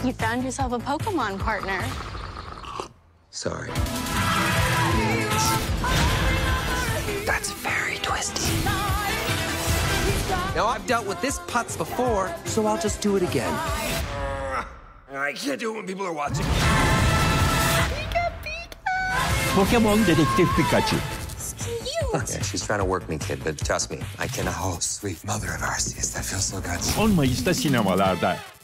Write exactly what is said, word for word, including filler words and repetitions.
You found yourself a Pokemon partner. Sorry. That's very twisty. Now, I've dealt with this putz before, so I'll just do it again. I can't do it when people are watching. Pika Pika! POKÉMON Dedektif Pikachu. Yeah, she's trying to work me, kid, but trust me, I can. Oh, sweet mother of Arceus, that feels so good. on Mayıs'ta sinemalarda.